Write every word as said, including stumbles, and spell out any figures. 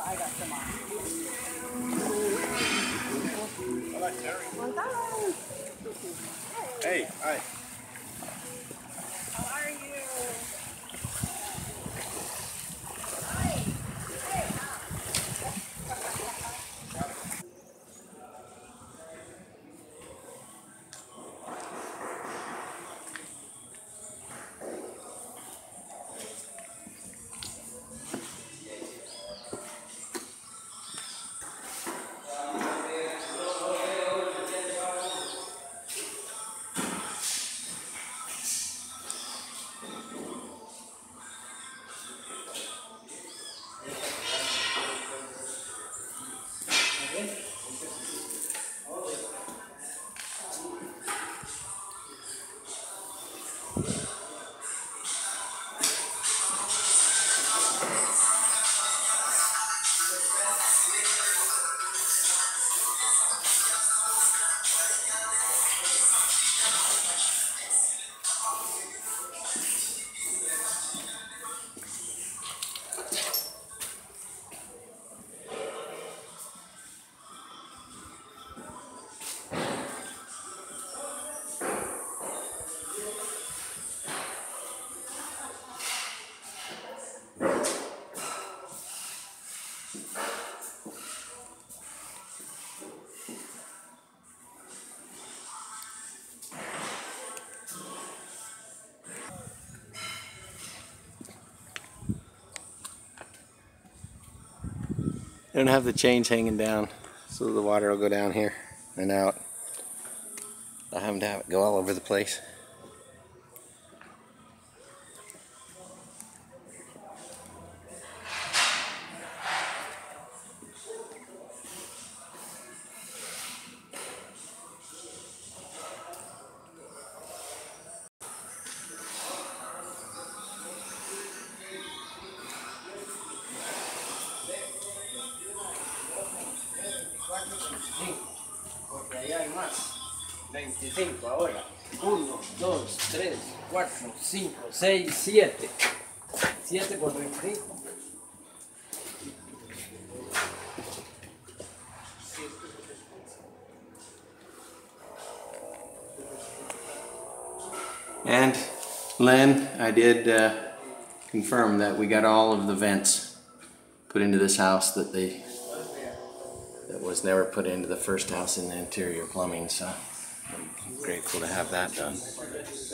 I got some on. Hey, hi. How are you? I don't have the chains hanging down, so the water will go down here and out. I have to have it go all over the place. Porque ahí hay más. veinticinco ahora. uno, dos, tres, cuatro, cinco, seis, siete. siete por veinticinco. And Len, I did uh, confirm that we got all of the vents put into this house that they that was never put into the first house in the interior plumbing, so I'm grateful to have that done.